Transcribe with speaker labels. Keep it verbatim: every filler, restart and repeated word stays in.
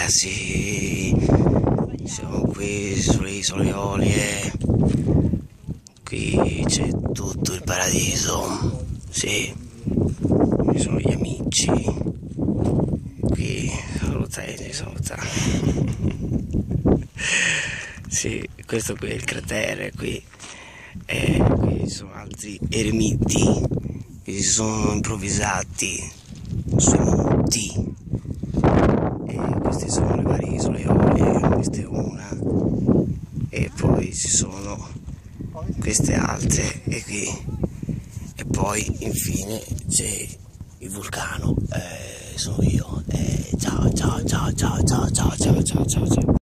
Speaker 1: Eh sì, siamo qui sulle isole Eolie, qui c'è tutto il paradiso, sì, ci sono gli amici, qui salutati, saluta. Sì, questo qui è il cratere, qui, e qui ci sono altri eremiti che si sono improvvisati sui monti. E queste sono le varie isole Eolie, questa è una, e poi ci sono queste altre, e qui, e poi infine c'è il vulcano, eh, sono io, eh, ciao ciao ciao ciao ciao ciao ciao ciao ciao ciao.